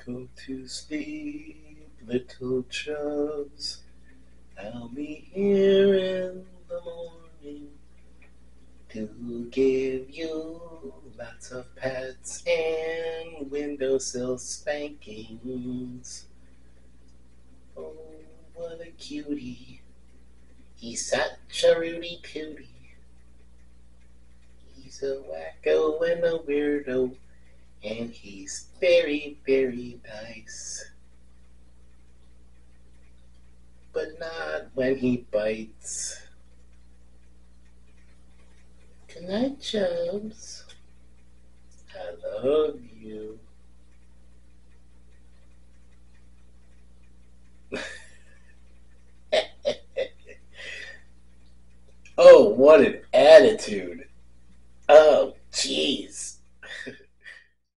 Go to sleep, little Chubbs. I'll be here in the morning to give you lots of pats and windowsill spankings. Oh, what a cutie. He's such a Rudy Pooty. He's a wacko and a weirdo, and he's very, very nice. But not when he bites. Good night, Chubbs. I love you. Oh, what an attitude. Oh,